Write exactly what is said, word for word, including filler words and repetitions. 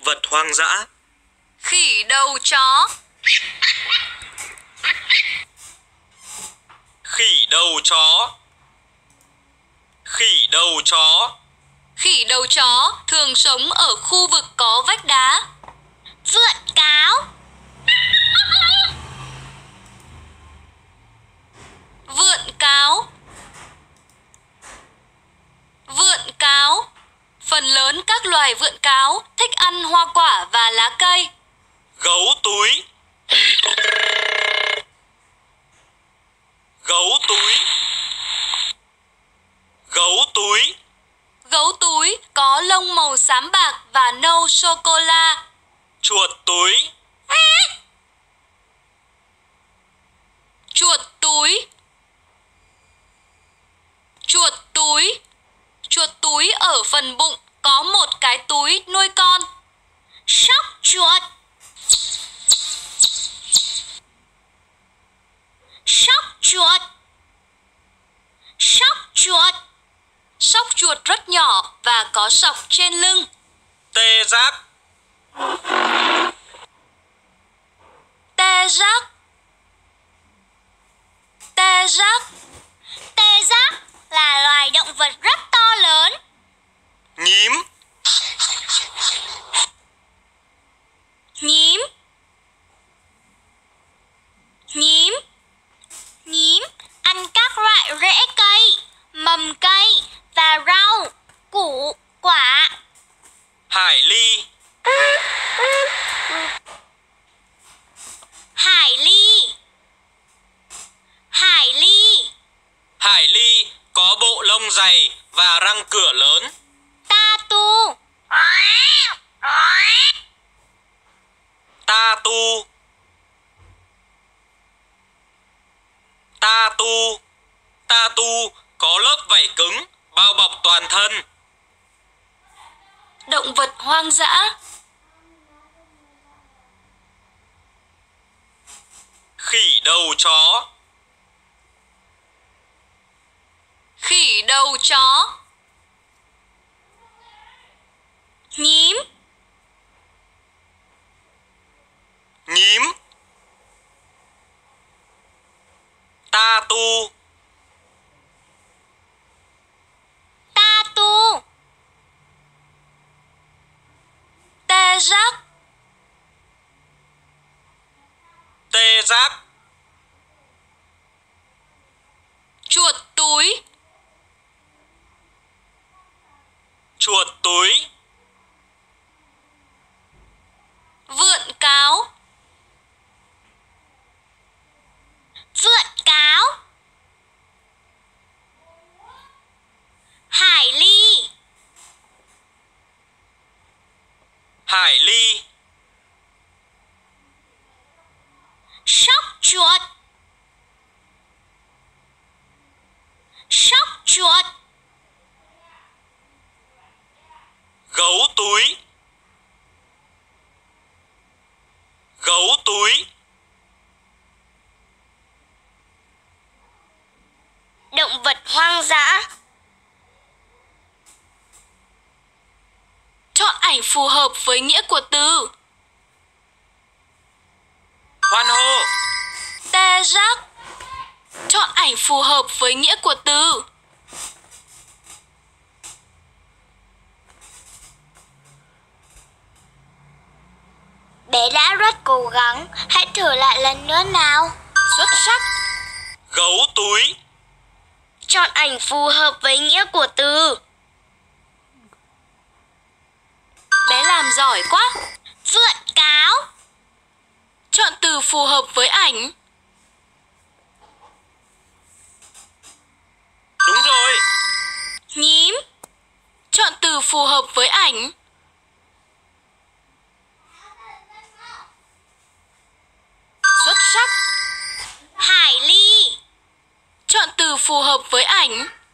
vật hoang dã. Khỉ đầu chó. Khỉ đầu chó. Khỉ đầu chó. Khỉ đầu chó thường sống ở khu vực có vách đá. Vượn cáo. Vượn cáo. Vượn cáo. Phần lớn các loài vượn cáo thích ăn hoa quả và lá cây. Gấu túi. Gấu túi. Gấu túi. Gấu túi có lông màu xám bạc và nâu sô-cô-la. Chuột túi. Chuột túi. Chuột túi. Chuột túi ở phần bụng có một cái túi nuôi con. Sóc chuột. Sóc chuột. Sóc chuột. Sóc chuột rất nhỏ và có sọc trên lưng. Tê giác. Tê giác. Tê giác. Tê giác là loài động vật rất to lớn. Nhím. Nhím. Nhím. Nhím ăn các loại rễ cây, mầm cây và rau, củ, quả. Hải ly. Hải ly. Hải ly. Hải ly có bộ lông dày và răng cửa lớn. Ta tu. Ta tu. Ta tu. Ta tu có lớp vảy cứng bao bọc toàn thân. Động vật hoang dã. Khỉ đầu chó. Khỉ đầu chó. Nhím. Nhím. Ta tu. Ta tu. Tê giác. Tê giác. Chuột túi. Chuột túi. Vượn cáo. Vượn cáo. Hải ly. Hải ly. Sóc chuột. Sóc chuột. Gấu túi. Gấu túi. Động vật hoang dã. Chọn ảnh phù hợp với nghĩa của từ. Hoan hô. Tê giác. Chọn ảnh phù hợp với nghĩa của từ. Bé đã rất cố gắng, hãy thử lại lần nữa nào. Xuất sắc. Gấu túi. Chọn ảnh phù hợp với nghĩa của từ. Bé làm giỏi quá. Vượn cáo. Chọn từ phù hợp với ảnh. Đúng rồi. Nhím. Chọn từ phù hợp với ảnh. Xuất sắc. Hải ly. Chọn từ phù hợp với ảnh.